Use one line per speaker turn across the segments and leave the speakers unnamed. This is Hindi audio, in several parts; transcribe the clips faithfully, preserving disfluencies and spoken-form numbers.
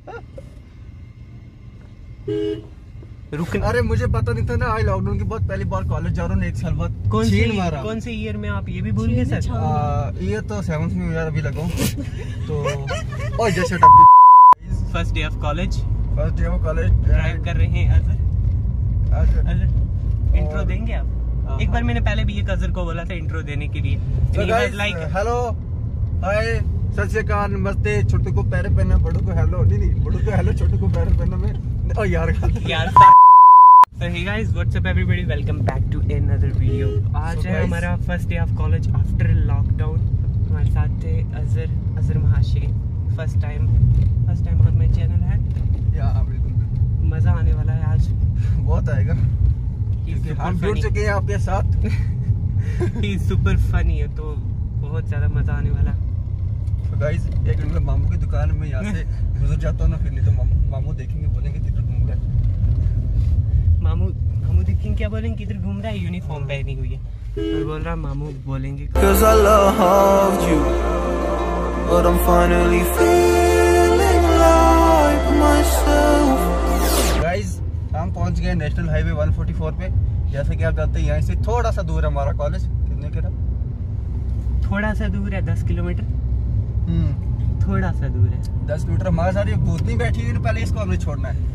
रुक,
अरे मुझे पता नहीं था ना, आज लॉकडाउन के बाद पहली बार कॉलेज जा रहा हूँ एक साल बाद।
कौन से
मारा।
कौन से ईयर में आप ये भी भूल गए सर?
ये तो सेवंथ में यार अभी लगा तो और जैसे
first day of college
first day of college
drive कर रहे हैं अजर।
अजर
अजर इंट्रो देंगे आप? एक बार मैंने पहले भी एक अजर को बोला था इंट्रो देने के लिए।
लाइक हेलो हाय सत श्री अकाल नमस्ते, छोटे को पैर पहना, बड़ों को हेलो नहीं नहीं बड़ों को हेलो, छोटे को पैर पहना में। ओ यार
यार So hey guys, what's up everybody? Welcome back to another video. आज so है हमारा first day of college after lockdown. हमारे साथ थे अजर अजर महाशय। First time first time on my channel है।
या बिल्कुल
मजा आने वाला है आज,
बहुत आएगा क्योंकि हम जुड़ चुके हैं आपके साथ।
ही सुपर फनी है तो बहुत ज्यादा मजा आने वाला है।
So guys, एक मिनट मामू की दुकान में यहाँ से गुजर जाता हूँ ना, फिर नहीं तो मामू मामू देखेंगे बोलेंगे किधर घूम रहा है।
मामू मामू देखेंगे क्या बोलेंगे किधर घूम रहा है, यूनिफॉर्म पहनी हुई है और बोल रहा मामू बोलेंगे
गाइस हम पहुंच गए national highway one forty four पे। जैसे कि आप जानते हैं यहाँ से थोड़ा सा दूर है हमारा कॉलेज। कितने के
थोड़ा सा दूर है, दस किलोमीटर।
हम्म
थोड़ा सा दूर है,
दस किलोमीटर। हमारे साथ ये भूतनी बैठी हुई है, पहले इसको हमने छोड़ना है।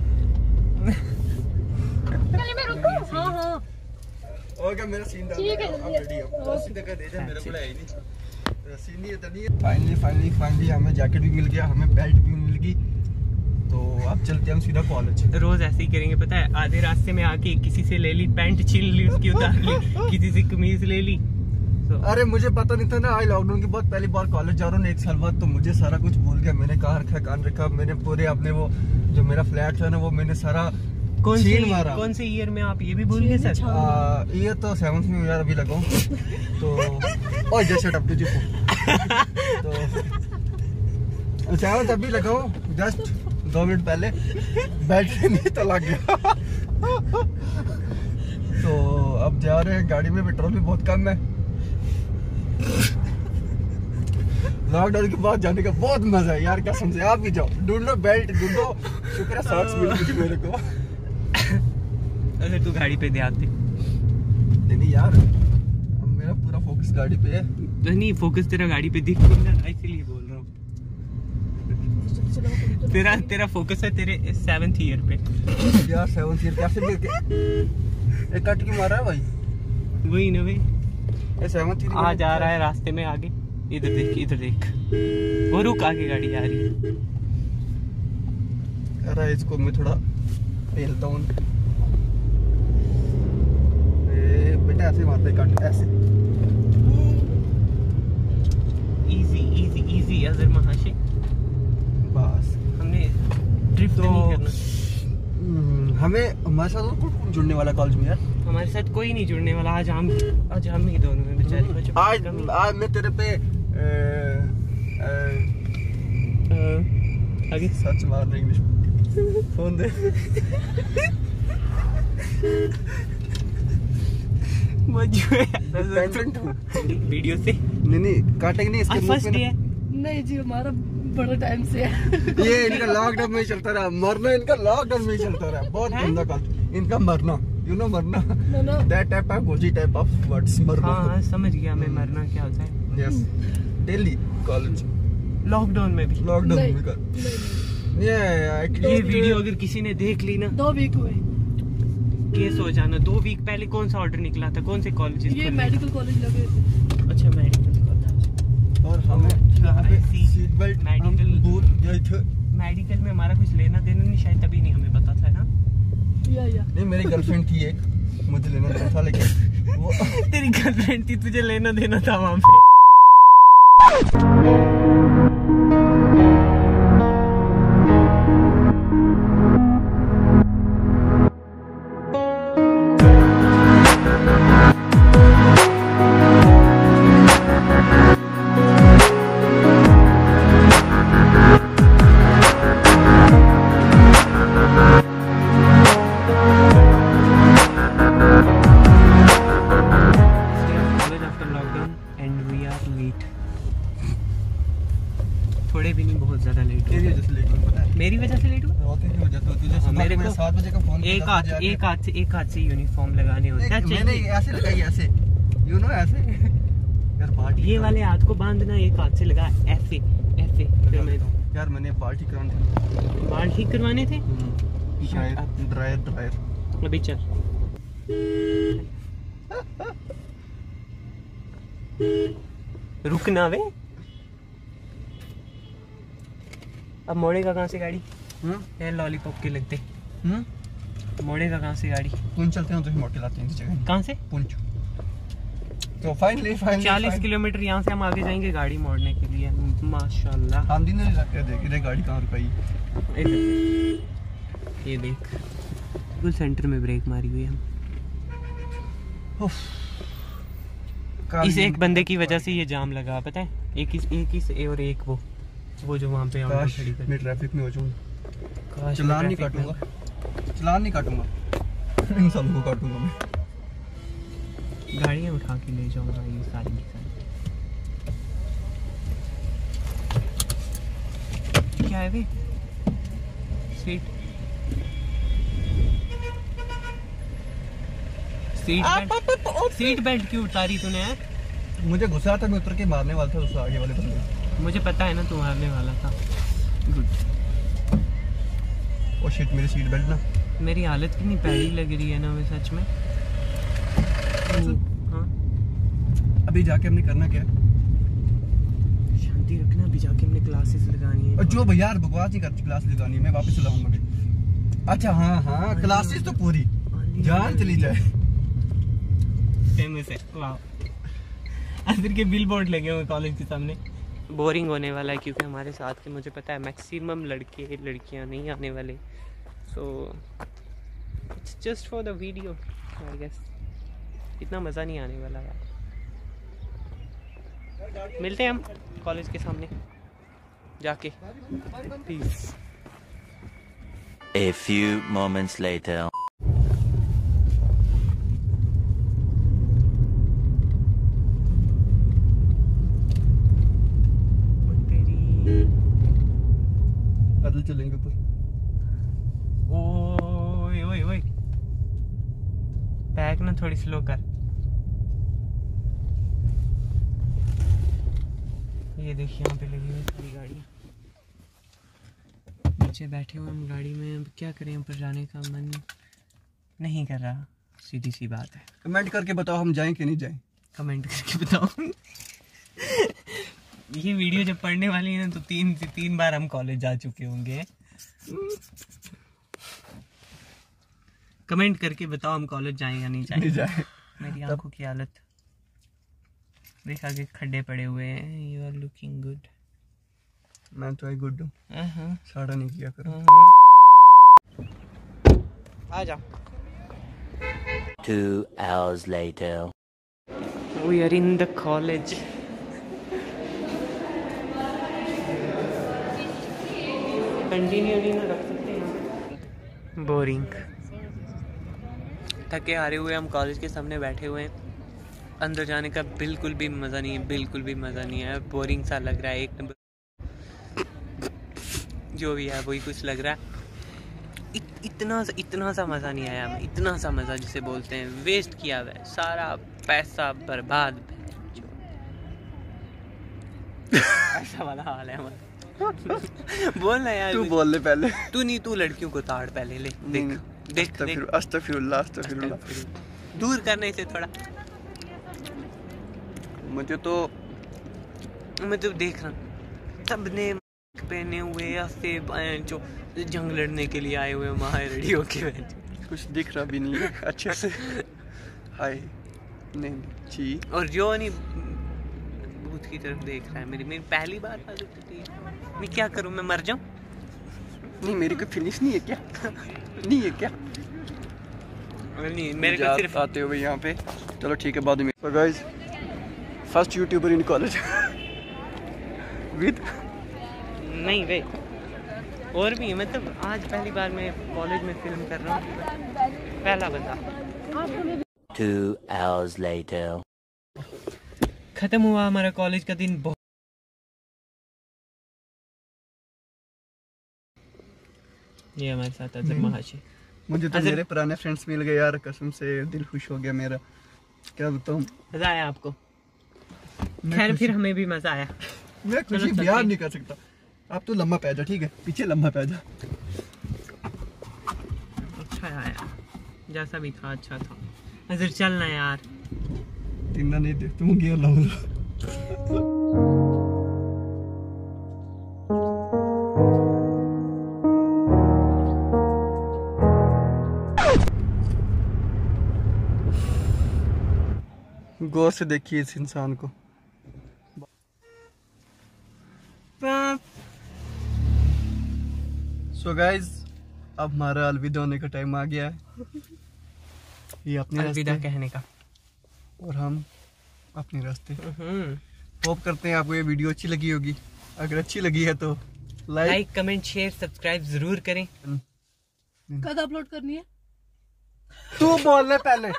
पहले मैं रुकूं? हाँ हाँ
ओके मेरा सीन डाल
ठीक है,
अब रेडी हो सीधे कर दे जा, मेरे को है ही नहीं सीन नहीं है। फाइनली फाइनली फाइनली हमें जैकेट भी मिल गया, हमें बेल्ट भी मिल गई, तो अब चलते हैं हम सीधा कॉलेज।
रोज ऐसे ही करेंगे पता है, आधे रास्ते में आके किसी से ले ली पैंट, छीन ली उसकी, उतार ली, किसी से कमीज ले ली। तो
अरे मुझे पता नहीं था ना, आज लॉकडाउन के बाद पहली बार कॉलेज जा रहा हूँ एक साल बाद, तो मुझे सारा कुछ भूल गया। मैंने कहाँ रखा कान रखा, मैंने पूरे अपने वो जो मेरा फ्लैट था ना वो मैंने सारा
कौन से
मारा।
कौन से ईयर में आप ये भी भूल गए सर?
आ, ये तो सेवंथ में यार अभी लगा तो और जैसे टप्पू जी तो सेवंथ अभी लगा जस्ट दो मिनट पहले, बैटरी नहीं तो लग गया। तो अब जा रहे हैं, गाड़ी में पेट्रोल भी बहुत कम है। लॉकडाउन के बाद जाने का बहुत मजा है यार, कसम से। आप भी जाओ, ढूंढो बेल्ट ढूंढो, शुक्र है सॉक्स मिल गए मेरे को।
अरे तू गाड़ी पे ध्यान दे।
नहीं नहीं यार, अब मेरा पूरा फोकस गाड़ी पे है।
तो नहीं, फोकस तेरा गाड़ी पे दिख रहा है इसीलिए बोल रहा हूँ। तेरा तेरा फोकस है तेरे सेवंथ ईयर पे।
यार सेवंथ ईयर कैसे मिल के एक कट क्यों मारा है भाई?
वही ना भाई,
ये सेवंथ ईयर
आ जा रहा है रास्ते में आगे। इधर देख इधर देख, वो रुक, आगे गाड़ी आ रही है।
अरे इसको मैं थोड़ा पेलता हूँ। बेटा ऐसे मारते कट ऐसे।
इजी इजी इजी अजर महाशय,
बस
हमने ड्रिफ्ट
तो
नहीं करना।
हमें हमारे साथ कौन कौन जुड़ने वाला कॉलेज में यार?
हमारे साथ कोई नहीं जुड़ने वाला आज। हम आज हम ही दोनों हैं बेचारे।
आज आज मैं तेरे पे ए, ए,
आगे
सच मार रहा इंग्लिश फोन दे। वीडियो से नहीं नहीं काटेंगे नहीं इसके
फर्स्ट डे है।
नहीं जी, हमारा बड़ा टाइम से है।
ये इनका लॉकडाउन में ही चलता रहा, मरना इनका लॉकडाउन में ही चलता रहा। बहुत गंदा कल्चर इनका, मरना यू नो मरना, दैट टाइप ऑफ गोजी टाइप ऑफ वर्ड्स मरना।
हाँ समझ गया मैं, मरना क्या होता है।
यस डेली कॉलेज
लॉकडाउन में भी
लॉकडाउन में कर ये
ये वीडियो अगर किसी ने देख ली ना,
दो वीक हुए
केस हो जाना। दो वीक पहले कौन सा ऑर्डर निकला था, कौन से कॉलेज?
ये मेडिकल कॉलेज लगे।
अच्छा मेडिकल कॉलेज।
और हमें यहाँ पे सीट बेल्ट
मेडिकल
भूल गए थे।
मेडिकल में हमारा कुछ लेना देना नहीं, शायद तभी नहीं हमें पता था ना।
या या
नहीं मेरी गर्लफ्रेंड थी एक, मुझे लेना देना था, लेकिन वो
तेरी गर्लफ्रेंड थी, तुझे लेना देना था वहाँ पे। वजह से लेट हुआ?
रोते की वजह से तुझे सुबह
मेरे
को
को
सात बजे का फोन
एक हाथ एक हाथ से एक हाथ से यूनिफॉर्म लगाने होते हैं।
मैंने ऐसे लगाई ऐसे यू नो ऐसे यार पार्टी
ये वाले हाथ को बांधना, एक हाथ से लगा ऐसे ऐसे। फिर मैं
यार मैंने पार्टी कराने थे,
बाल ठीक करवाने थे।
शायद ड्रायर ड्रायर
अभी चल। रुकना वे। अब मोड़ेगा कहाँ से गाड़ी? यार लॉलीपॉप के लगते।
हम्म
मोड़ेगा कहाँ से गाड़ी?
पुंछ चलते हैं तो मोटे लाते हैं इस जगह।
कहाँ से?
पुंछ। तो फाइनली फाइनली
चालीस किलोमीटर यहाँ से हम आगे जाएंगे गाड़ी मोड़ने के लिए। माशाल्लाह।
हम दिन नहीं रखे देख इधर गाड़ी कहाँ रुकाई।
ये देख बिल्कुल सेंटर में ब्रेक मारी हुई है हम। इस एक बंदे की वजह से ये जाम लगा, पता है? एक इस एक इस ए और एक वो वो जो वहाँ पे
काश
खड़ी कर।
मैं ट्रैफिक में हो जाऊँ।
काश
चलान नहीं काटूंगा, चलान नहीं काटूंगा, इन सबको काटूंगा मैं।
गाड़ियाँ उठा के ले जाऊंगा ये सारी की सारी। क्या है वे? Seat seat belt seat belt क्यों उतारी तूने यार?
मुझे गुस्सा आता, मैं उतर के मारने वाला था उस आगे वाले बंदे।
मुझे पता है ना तू मारने वाला था। गुड।
ओ शिट मेरी सीट बेल्ट ना।
मेरी हालत कितनी पैड़ी लग रही है ना मैं सच में। हाँ
अभी जाके हमने करना क्या है?
शांति रखना। अभी जाके हमने क्लासेस लगानी है।
और जो भैया बकवास नहीं करती, क्लास लगानी है, मैं वापस चलाऊंगा। अच्छा हाँ हाँ क्लासेस तो पूरी जान चली जाए।
फेमस है वाह। अदर के बिल बोर्ड लगे हुए कॉलेज के सामने। बोरिंग होने वाला है क्योंकि हमारे साथ के मुझे पता है मैक्सिमम लड़के लड़कियां नहीं आने वाले। So it's just for the video I guess. इतना मज़ा नहीं आने वाला यार। मिलते हैं हम कॉलेज के सामने जाके। Please.
A few moments later.
पैदल चलेंगे ऊपर।
ओए ओए ओए बैक ना थोड़ी स्लो कर। ये देखिए यहाँ पे लगी हुई सारी गाड़ियाँ। नीचे बैठे हुए हम गाड़ी में। अब क्या करें, ऊपर जाने का मन नहीं कर रहा। सीधी सी बात है।
कमेंट करके बताओ हम जाएं कि नहीं जाएं।
कमेंट करके बताओ। ये वीडियो जब पढ़ने वाली है ना तो तीन से तीन बार हम कॉलेज जा चुके होंगे। कमेंट करके बताओ हम कॉलेज जाएं या नहीं जाएं।
नहीं जाए।
मेरी आंखों की हालत देख, आगे खड्डे पड़े हुए हैं। You are looking good.
मैं तो आई गुड हूँ, साड़ा नहीं किया करो।
आ जा।
Two hours later.
We are in the college. Continue नहीं ना रख सकते हैं। बोरिंग। थके हारे हुए हम कॉलेज के सामने बैठे हुए हैं। अंदर जाने का बिल्कुल भी मज़ा नहीं है, बिल्कुल भी मज़ा नहीं है। बोरिंग सा लग रहा है एक नंबर। जो भी है वही कुछ लग रहा है। इत, इतना सा इतना सा मज़ा नहीं आया हमें। इतना सा मज़ा जिसे बोलते हैं वेस्ट किया हुआ है। सारा पैसा बर्बाद। ऐसा वाला हाल है हमारा। बोलना यार।
तू बोल ले पहले।
तू नहीं, तू लड़कियों को ताड़ पहले ले। देख देख देख।
अस्तगफिरुल्लाह अस्तगफिरुल्लाह।
दूर करने से थोड़ा।
मुझे तो
मैं तो देख रहा हूँ सबने पहने हुए ऐसे जो जंग लड़ने के लिए आए हुए माहिर रेडियो के।
कुछ दिख रहा भी नहीं है अच्छे से। हाय नहीं जी।
और जो नहीं भूत की तरफ देख रहा है। मेरी मेरी पहली बार आदत थी। मैं क्या करूं, मैं मर जाऊं?
नहीं मेरी कोई फिनिश नहीं है क्या? नहीं है क्या?
नहीं मेरे को सिर्फ
आते हुए यहाँ पे। चलो ठीक है बाद में। So guys, first YouTuber in college with
नहीं वे और भी मतलब आज पहली बार मैं कॉलेज में फिल्म कर रहा हूँ। पहला बंदा।
Two hours later.
खत्म हुआ हमारा कॉलेज का दिन। बहुत ये हमारे साथ अजहर महाशी।
मुझे तो
अजहर-
मेरे पुराने फ्रेंड्स मिल गए यार, कसम से दिल खुश हो गया मेरा, क्या बताऊं।
मजा आया आपको?
मैं
खैर
खुशी-
फिर हमें भी मजा आया।
मैं
चलो
खुशी
चलते
बयान
हैं।
नहीं कर सकता। आप तो लम्बा पै जा, ठीक है, पीछे लम्बा पै जा।
अच्छा आया, जैसा भी था अच्छा था। अजहर चलना यार।
तिन्ना नहीं दे तुम गियर लाओ। गौर से देखिए इस इंसान को। सो गाइज, अब हमारा अलविदा होने का टाइम आ गया है। ये अपने
अलविदा
रास्ते
कहने का
और हम अपने रास्ते।
हम्म।
होप करते हैं आपको ये वीडियो अच्छी लगी होगी। अगर अच्छी लगी है तो like
like comment share subscribe जरूर करें।
कब अपलोड करनी है?
तू बोल ले पहले।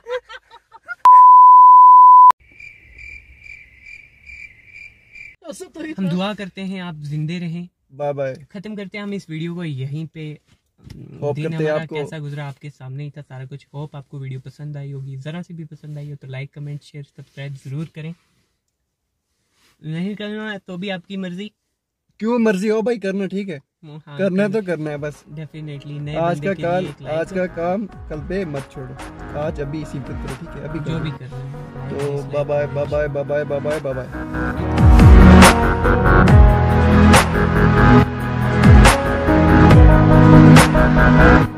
ऐसा तो ही
हम
था।
दुआ करते हैं आप जिंदे रहें।
Bye bye.
खत्म करते हैं हम इस वीडियो को यहीं पे।
होप
दिन
करते हैं
हमारा
आपको-
कैसा गुजरा आपके सामने ही था सारा कुछ। होप आपको वीडियो पसंद आई होगी। जरा सी भी पसंद आई हो तो लाइक कमेंट शेयर सब्सक्राइब जरूर करें। नहीं करना है तो भी आपकी मर्जी।
क्यों मर्जी हो भाई, करना, ठीक है,
हाँ,
करना है तो करना है बस।
डेफिनेटली नए
आज
बंदे
का
के
काल
लिए एक like
आज का काम कल पे मत छोड़ो। आज अभी इसी पे करो, ठीक है, अभी
जो
करो।
भी करना है।
तो bye bye bye bye bye bye bye bye bye.